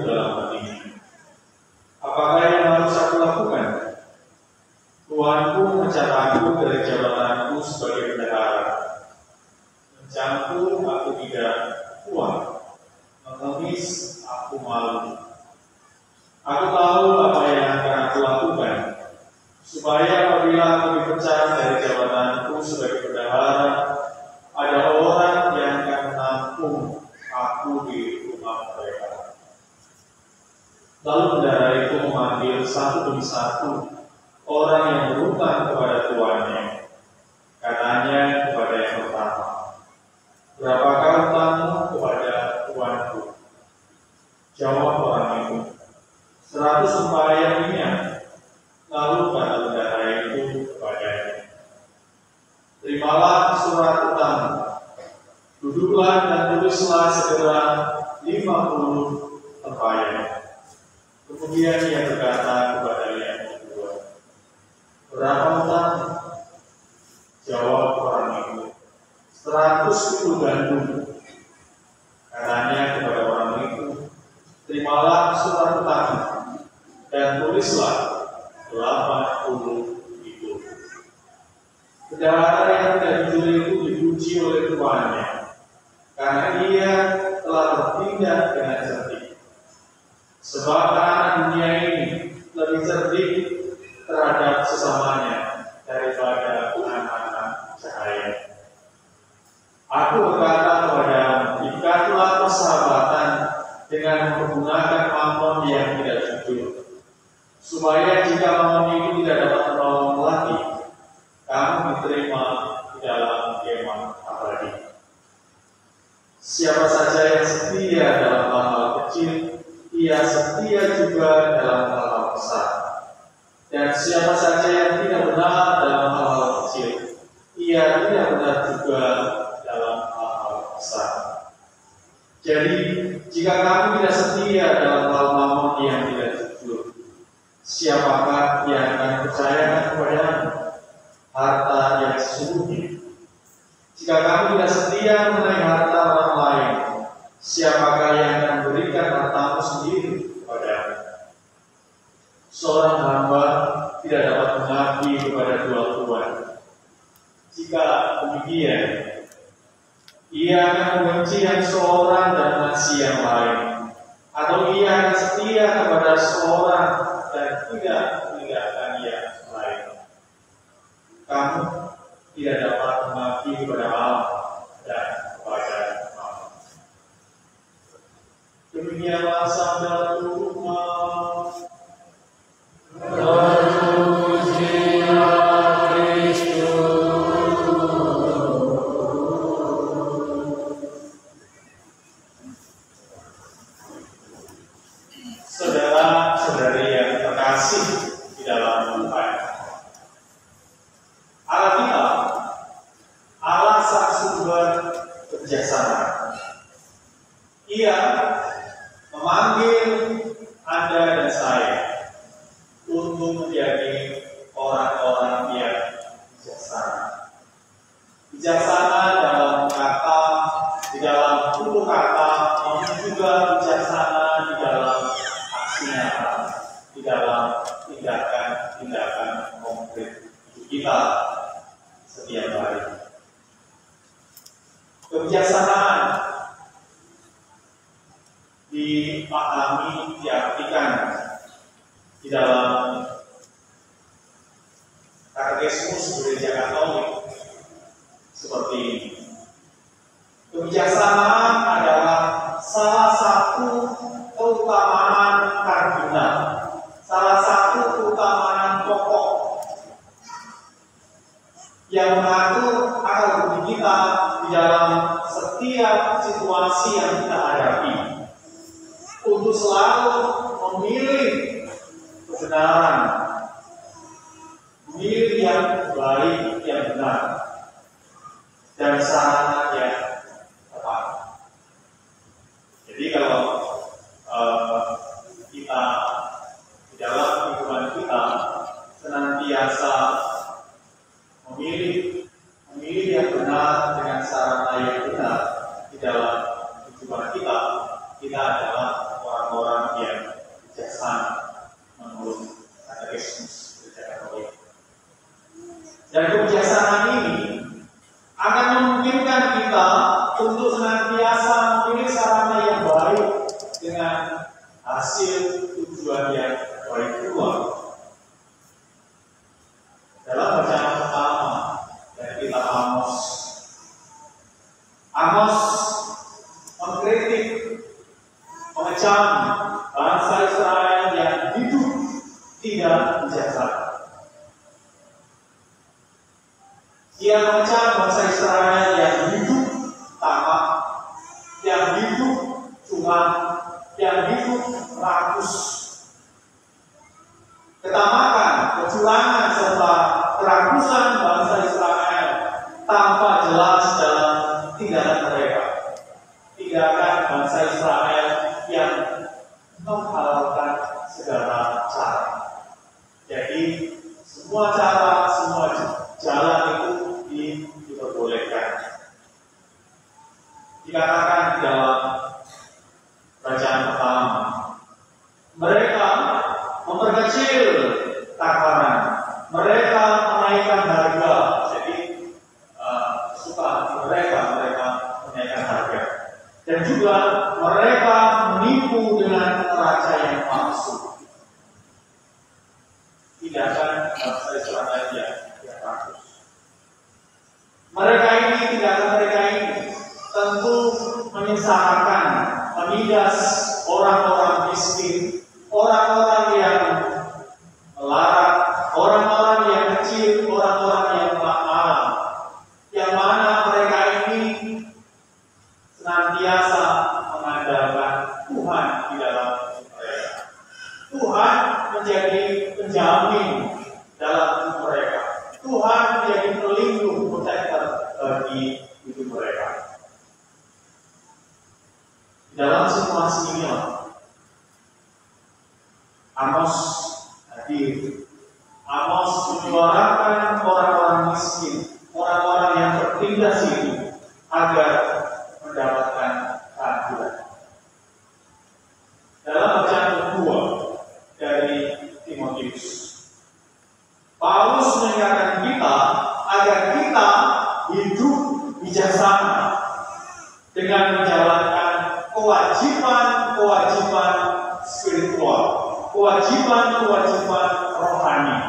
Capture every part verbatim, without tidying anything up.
dalam hatinya, apakah yang harus aku lakukan? Tuanku memecat aku dari jabatanku sebagai bendahara. Mencangkul aku tidak kuat, mengemis aku malu. Aku tahu apa yang akan aku lakukan, supaya apabila aku dipecat dari jabatanku sebagai bendahara, ada orang yang akan menampung aku di rumah mereka. Lalu bendahara itu memanggil satu demi satu orang yang berhutang kepada tuannya. Katanya kepada yang pertama, "Berapakah hutangmu kepada tuanku?" Jawab orang itu, "Seratus sembahyang minyak." Lalu kata bendahara itu kepadanya, "Terimalah surat hutang, duduklah dan tulislah segera lima puluh sembahyang." Kemudian ia berkata kepada yang kedua, "Berapa hutang?" Jawab orang itu, "Seratus kilo gandum." Katanya kepada orang itu, "Terimalah surat hutang dan tulislah delapan puluh itu." Bendahara yang tidak jujur itu dipuji oleh tuannya, karena ia telah bertindak dengan cerdik. Sebab anak dunia ini lebih cerdik terhadap sesamanya daripada anak-anak cahaya. Aku berkata kepadamu, ikatlah persahabatan dengan menggunakan mammon yang tidak jujur, supaya jika mammon itu tidak dapat menolong lagi, kamu diterima di dalam kemah abadi. Siapa saja yang setia dalam hal-hal kecil, ia setia juga dalam hal-hal besar. Dan siapa saja yang tidak benar dalam hal-hal kecil, ia tidak benar juga dalam hal-hal besar. Jadi, jika kamu tidak setia dalam hal mammon yang tidak jujur, siapakah yang akan percayakan kepadamu harta yang sesungguhnya? Jika kamu tidak setia mengenai harta orang lain, siapakah yang akan berikan hartamu sendiri kepadamu? Seorang hamba tidak dapat mengabdi kepada dua tuan. Jika demikian, ia akan membenci yang seorang dan mengasihi yang lain, atau ia akan setia kepada seorang dan tidak meninggalkan yang lain. Kamu tidak dapat mengabdi kepada Allah dan kepada Allah. Demikianlah sabda Tuhan. Terpujilah Kristus. Saudara-saudari yang terkasih di dalam Tuhan, Allah kita, Allah sang sumber kebijaksanaan. Ia memanggil Anda dan saya untuk menjadi orang-orang yang bijaksana. Bijaksana dalam kata, di dalam tutur kata, namun juga bijaksana di dalam aksi nyata, di dalam tindakan-tindakan konkret hidup kita setiap hari. Kebijaksanaan dipahami, diartikan di dalam katekismus Gereja Katolik seperti ini. Kebijaksanaan adalah salah satu keutamaan kardinal, salah satu keutamaan pokok yang mengatur akal budi kita di dalam setiap situasi yang kita hadapi, untuk selalu memilih kebenaran, memilih yang baik, yang benar, dan sarana yang tepat. Jadi kalau uh, kita di dalam kehidupan kita senantiasa memilih memilih yang benar dengan sarana yang benar di dalam kehidupan kita, kita adalah orang-orang hasil tujuan yang baik pula. Dalam bacaan pertama dari kitab Amos, Amos mengkritik, mengecam bangsa Israel yang hidup tidak bijaksana. Dia mengecam bangsa Israel yang hidup tamak, yang hidup curang, yang hidup rakus. Ketamakan, kecurangan, serta kerakusan bangsa Israel tanpa jelas dalam tindakan mereka. Tindakan bangsa Israel yang menghalalkan segala cara. Jadi semua cara, semua jalan itu diperbolehkan. Dikatakan di dalam bacaan pertama, mereka memperkecil takaran, mereka menaikkan harga. Jadi uh, suka mereka mereka menaikkan harga, dan juga mereka menipu dengan neraca yang palsu. Tindakan bangsa Israel yang yang rakus. Mereka ini, tindakan mereka ini tentu menyengsarakan, menindas orang-orang miskin, orang-orang yang melarat, orang-orang yang kecil, orang-orang yang lemah, yang mana mereka ini senantiasa mengandalkan Tuhan di dalam mereka. Tuhan menjadi penjamin dalam hidup mereka. Tuhan menjadi pelindung, protector bagi hidup mereka. Dalam situasi inilah Amos hadir. Amos menyuarakan orang-orang miskin, orang-orang yang tertindas itu agar mendapatkan keadilan. Dalam bacaan kedua dari Timotius, Paulus mengingatkan kita agar kita hidup bijaksana dengan menjalankan kewajiban-kewajiban spiritual, kewajiban-kewajiban rohani.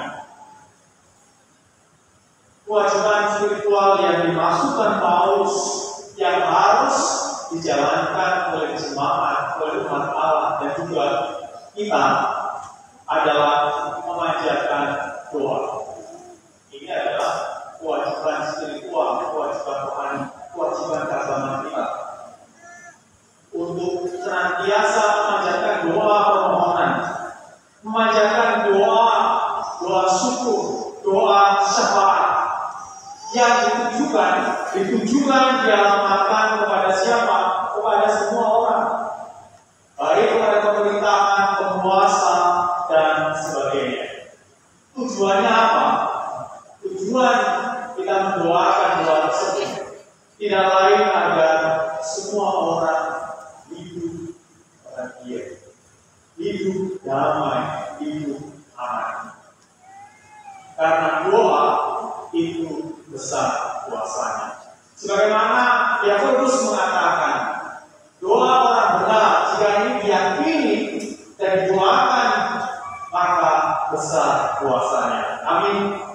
Kewajiban spiritual yang dimaksudkan Paulus yang harus dijalankan oleh jemaat, oleh umat Allah, dan juga kita adalah memanjatkan doa. Ini adalah kewajiban spiritual, kewajiban rohani, kewajiban keagamaan kita untuk senantiasa memanjatkan doa permohonan, memanjatkan doa, doa syukur, doa syafaat yang ditujukan, ditujukan dialamatkan kepada siapa? Kepada semua orang, baik kepada pemerintahan, penguasa, dan sebagainya. Tujuannya apa? Tujuan kita mendoakan doa tersebut tidak lain agar semua orang hidup bahagia, hidup damai, hidup aman. Karena doa itu besar kuasanya. Sebagaimana Yakobus mengatakan, doa orang benar jika ini diyakini dan didoakan, maka besar kuasanya. Amin.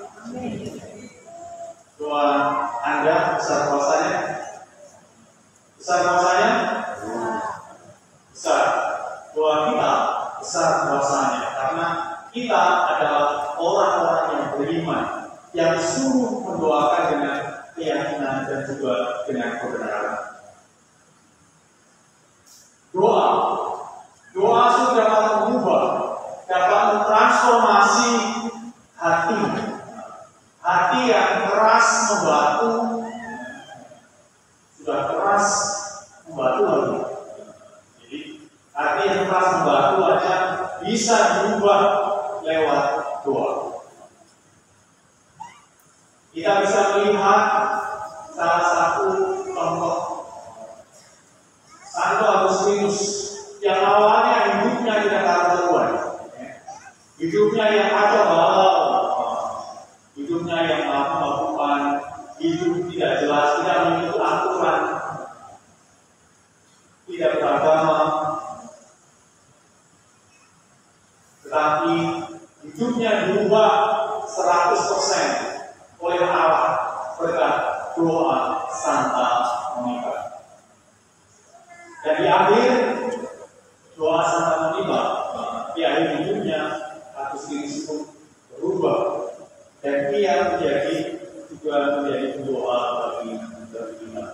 Doa Anda besar kuasanya? Besar kuasanya? Besar. Doa kita besar kuasanya karena kita adalah orang-orang yang beriman, yang sungguh mendoakan dengan keyakinan dan juga dengan kebenaran. Doa, doa sudah dapat mengubah, dapat mentransformasi hati, hati yang keras membatu, sudah keras membatu lagi. Jadi hati yang keras membatu aja bisa diubah lewat doa. Kita bisa melihat salah satu contoh Santo Agustinus yang awalnya hidupnya tidak karuan, hidupnya yang ada balau, hidupnya yang mabuk-mabukan, hidup tidak jelas, tidak mengikuti aturan, tidak beragama. tetapi hidupnya diubah seratus persen oleh Allah berkat doa Santa Monica. Dan di akhir doa Santa Monica, di akhir hidupnya Agustinus pun berubah dan ia menjadi juga menjadi doa bagi kita.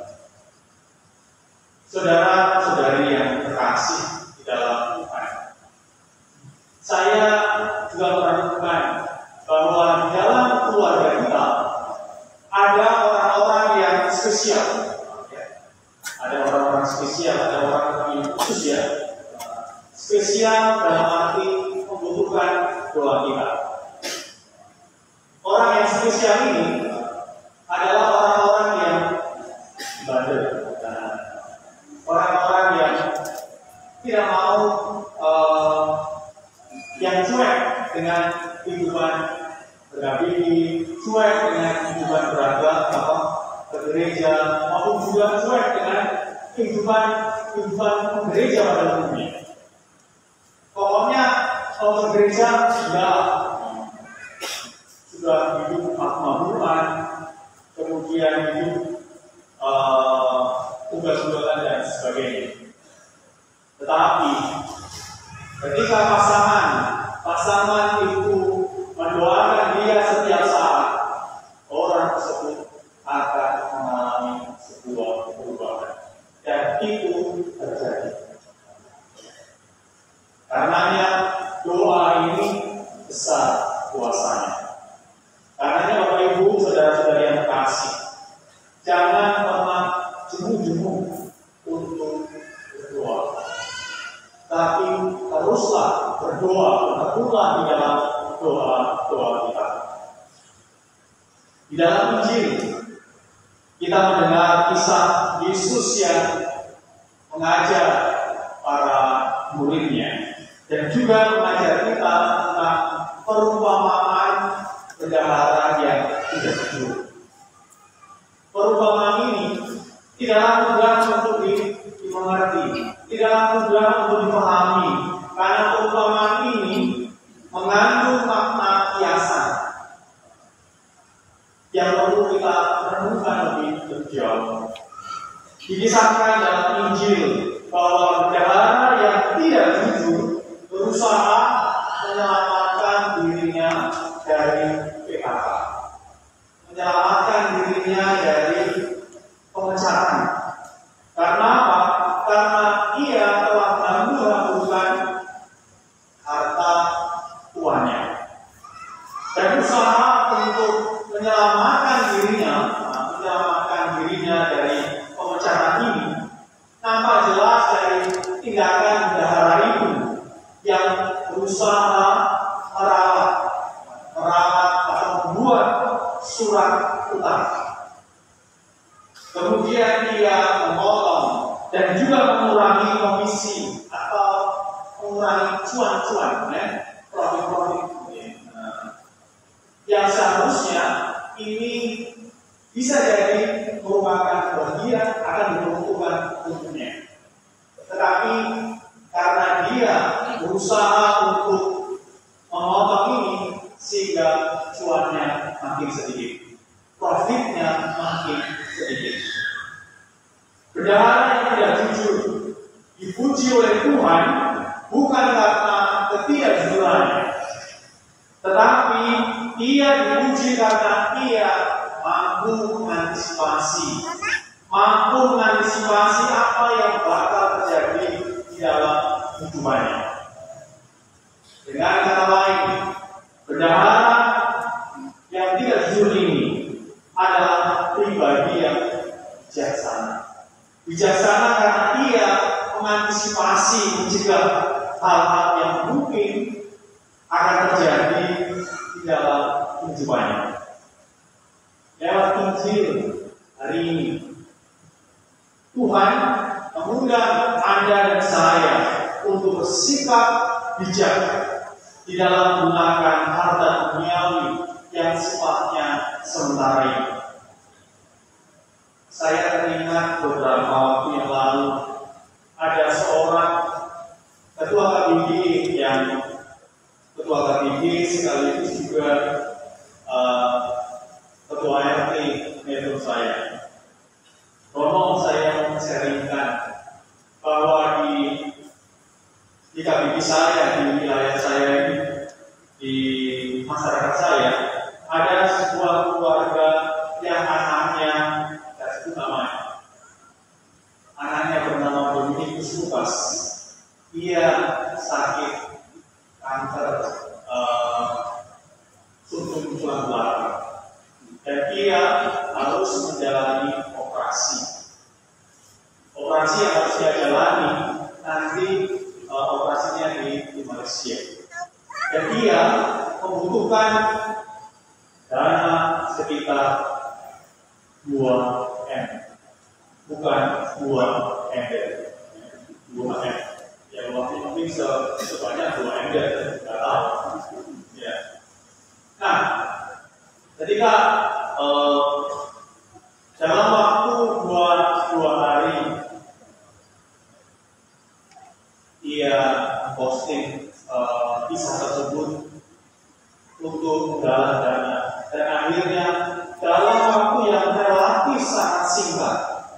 Saudara-saudari yang terkasih di dalam Tuhan, saya juga menemukan bahwa di dalam keluarga kita ada orang-orang yang spesial. Ada orang-orang spesial, ada orang yang khusus ya. Spesial dalam arti membutuhkan doa kita. Orang yang spesial ini adalah orang-orang yang bandel, orang-orang yang tidak mau, uh, yang cuek dengan kehidupan beragama, cuek dengan kehidupan beragama, bergereja, maupun juga cuek dengan kehidupan kehidupan gereja pada umumnya. Pokoknya kalau bergereja sudah sudah hidup makmur-makmuran, kemudian hidup uh, tugas-tugasan dan sebagainya. Tetapi ketika pasangan pasangan itu mendoakan dia setiap saat, orang tersebut akan mengalami sebuah perubahan, dan itu terjadi. Karenanya doa ini besar kuasanya. Karenanya Bapak Ibu, saudara-saudari yang terkasih, jangan pernah jemu-jemu untuk berdoa, tapi teruslah berdoa, berdoa di dalam doa-doa kita. Di dalam Injil kita mendengar kisah Yesus yang mengajar para muridnya dan juga mengajar kita tentang perumpamaan bendahara yang tidak jujur. Perumpamaan ini tidaklah mudah untuk dimengerti, tidaklah mudah untuk dipahami, karena perumpamaan ini mengandung makna kiasan yang perlu kita renungkan lebih jauh. Dikisahkan dalam Injil bahwa bendahara yang tidak jujur berusaha menyelamatkan dirinya dari P H K, menyelamatkan dirinya dari pemecatan. Karena apa? Karena ia telah menggabungkan harta tuannya dan usaha untuk menyelamatkan dirinya, menyelamatkan dirinya dari pemecatan ini nampak jelas dari tindakan bendahara itu yang berusaha merawat, merawat atau membuat surat utang. Kemudian dia memotong dan juga mengurangi komisi atau mengurangi cuan-cuan, ya, profit-profit. Yang seharusnya ini bisa jadi merupakan bagian akan diperuntukkan untuknya. Tetapi karena dia berusaha untuk memotong ini sehingga cuannya makin sedikit, profitnya makin sedikit. Bendahara yang tidak jujur dipuji oleh Tuhan bukan karena ketidakjujurannya, tetapi ia dipuji karena ia mampu mengantisipasi, mampu mengantisipasi apa yang bakal terjadi di dalam hidupannya. Dengan kata lain, bendahara yang tidak jujur ini adalah pribadi yang bijaksana. Bijaksana karena ia mengantisipasi, mencegah hal-hal yang mungkin akan terjadi di dalam kehidupannya. Lewat Injil hari ini, Tuhan mengundang Anda dan saya untuk bersikap bijak di dalam menggunakan harta duniawi yang sifatnya sementara ini. Saya teringat beberapa waktu yang lalu ada seorang ketua K B B I yang Di K B B saya, di wilayah saya ini, di masyarakat saya, ada sebuah keluarga yang anaknya, tidak sebut namanya, anaknya bernama Dominikus Lukas. Dia sakit kanker uh, sumsum tulang belakang, dan dia harus menjalani operasi. Operasi yang harus dia jalani nanti uh, operasinya di, di Malaysia. Dan dia membutuhkan dana sekitar dua M, bukan dua M, dua M. Ya waktu mungkin sebanyak dua M, tidak tahu. Ya. Nah, ketika uh, dalam waktu dua, dua hari ia posting uh, kisah tersebut untuk menggalang dana, dan akhirnya dalam waktu yang relatif sangat singkat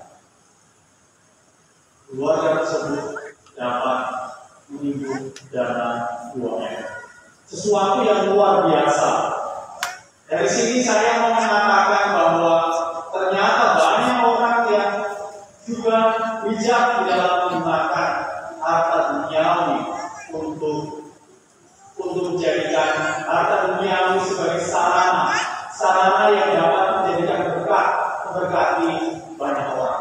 keluarga tersebut dapat menimbun dana dua M, sesuatu yang luar biasa. Dari sini saya mau mengatakan bahwa ternyata banyak orang yang juga bijak di dalam menggunakan harta duniawi untuk untuk menjadikan harta duniawi sebagai sarana sarana yang dapat menjadikan berkat memberkati banyak orang.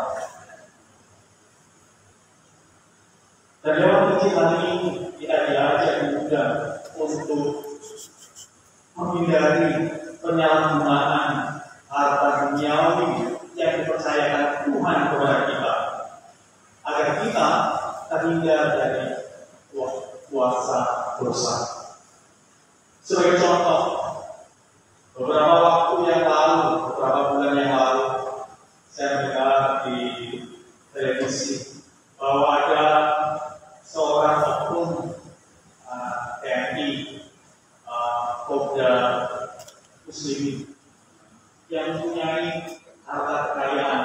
Dan lewat kecilan ini kita diajak juga untuk menghindari penyalahgunaan harta duniawi yang dipercayakan Tuhan kepada kita, agar kita terhindar dari kuasa dosa. Sebagai contoh, beberapa waktu yang lalu, beberapa bulan yang lalu, saya mendengar di televisi bahwa ada seorang oknum uh, T N I, uh, Kopda Muslimin, yang mempunyai harta kekayaan,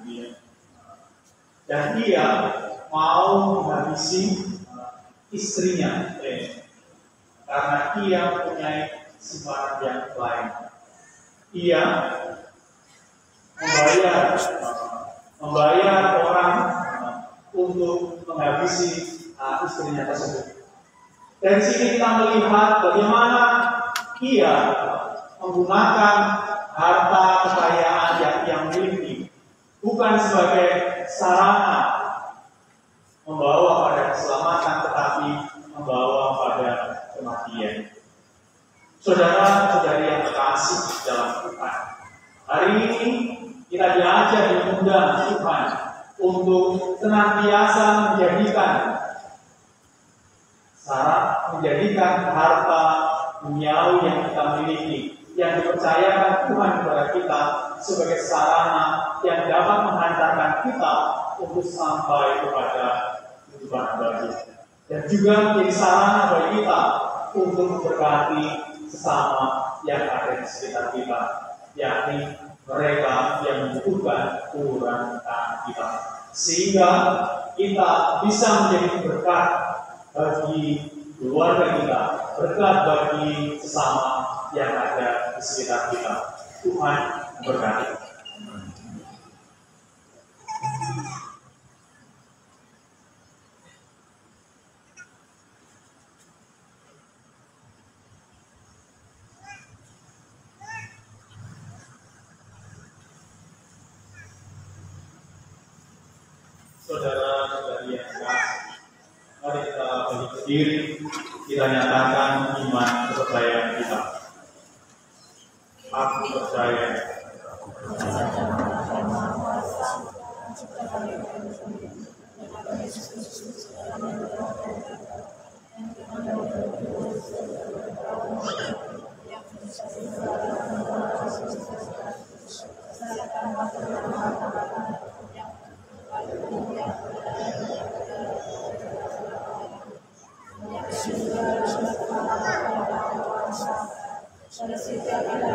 dan dia mau menghabisi istrinya, eh, karena dia mempunyai simpanan yang lain. Ia membayar membayar orang untuk menghabisi uh, istrinya tersebut. Dari sini kita melihat bagaimana ia menggunakan harta kekayaan yang yang miliki bukan sebagai sarana membawa pada keselamatan, tetapi membawa pada kematian. Saudara-saudari yang terkasih dalam Tuhan, hari ini kita diajak diundang Tuhan untuk senantiasa menjadikan syarat menjadikan harta duniawi yang kita miliki, yang dipercayakan Tuhan kepada kita sebagai sarana yang dapat menghantarkan kita untuk sampai kepada kehidupan abadi, dan juga menjadi sarana bagi kita untuk memberkati sesama yang ada di sekitar kita, yakni mereka yang membutuhkan uluran-uluran kita, sehingga kita bisa menjadi berkat bagi keluarga kita, berkat bagi sesama yang ada di sekitar kita. Tuhan memberkati. Saudara-saudari yang kasih, mari kita balik berdiri, kita nyatakan iman kepercayaan kita. Aku percaya Sudah